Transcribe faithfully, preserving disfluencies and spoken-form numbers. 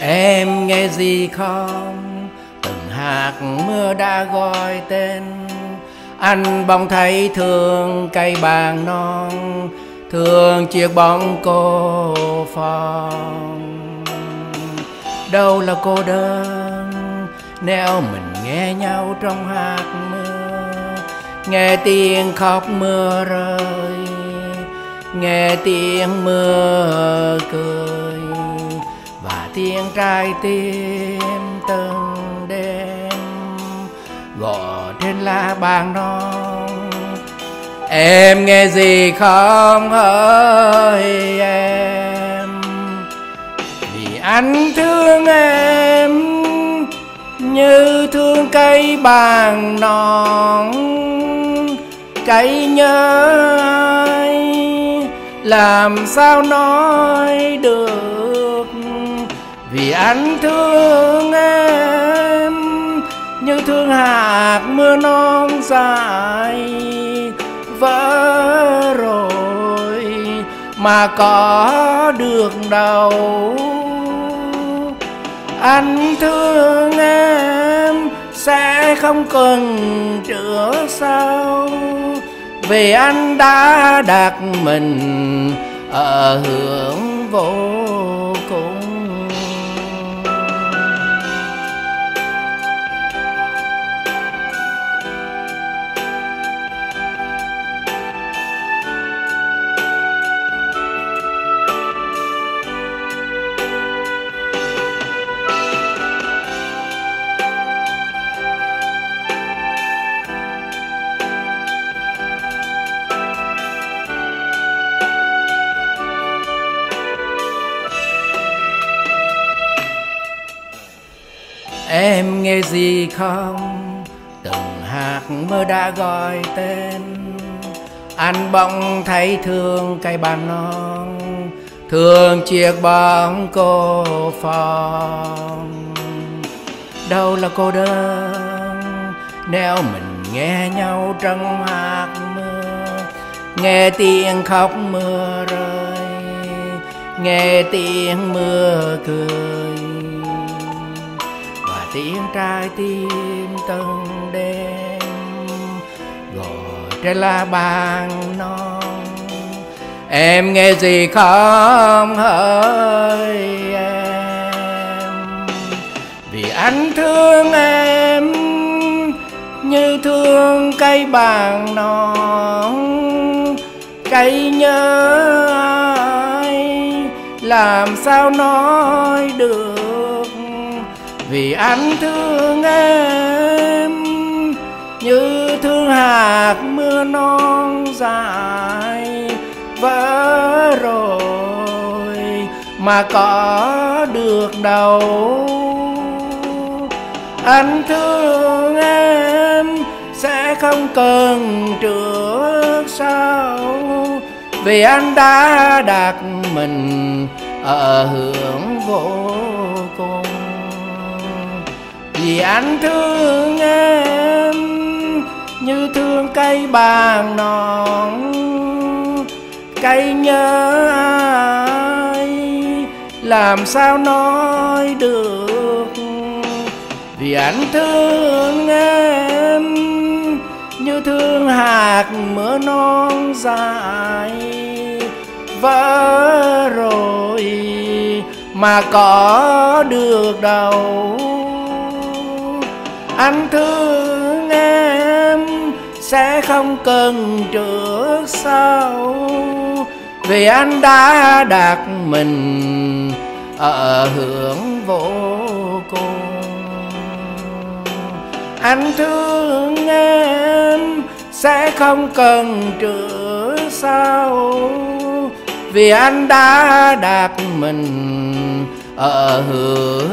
Em nghe gì không? Từng hạt mưa đã gọi tên anh, bỗng thấy thương cây bàng non, thương chiếc bóng cô phong. Đâu là cô đơn nếu mình nghe nhau trong hạt mưa, nghe tiếng khóc mưa rơi, nghe tiếng mưa cười và tiếng trái tim từng đêm gõ trên lá bàng non. Em nghe gì không hỡi em, vì anh thương em như thương cây bàng non. Cây nhớ ai làm sao nói được, vì anh thương em như thương hạt mưa non dài vỡ rồi mà có được đâu. Anh thương em sẽ không cần chữa sâu, vì anh đã đặt mình ở hướng vô cùng. Em nghe gì không? Từng hạt mưa đã gọi tên anh, bỗng thấy thương cây bàng non, thương chiếc bóng cô phong. Đâu là cô đơn nếu mình nghe nhau trong hạt mưa, nghe tiếng khóc mưa rơi, nghe tiếng mưa cười và tiếng trái tim từng đêm gõ trên lá bàng non. Em nghe gì không hỡi em, vì anh thương em như thương cây bàng non. Cây nhớ ai làm sao nói được, vì anh thương em như thương hạt mưa non dài vỡ rồi mà có được đâu. Anh thương em sẽ không cần trước sau, vì anh đã đặt mình ở hướng vô cùng. Vì anh thương em như thương cây bàng non. Cây nhớ ai làm sao nói được, vì anh thương em như thương hạt mưa non dài vỡ rồi mà có được đâu. Anh thương em sẽ không cần trước sau, vì anh đã đặt mình ở hướng vô cùng. Anh thương em sẽ không cần trước sau, vì anh đã đặt mình ở hướng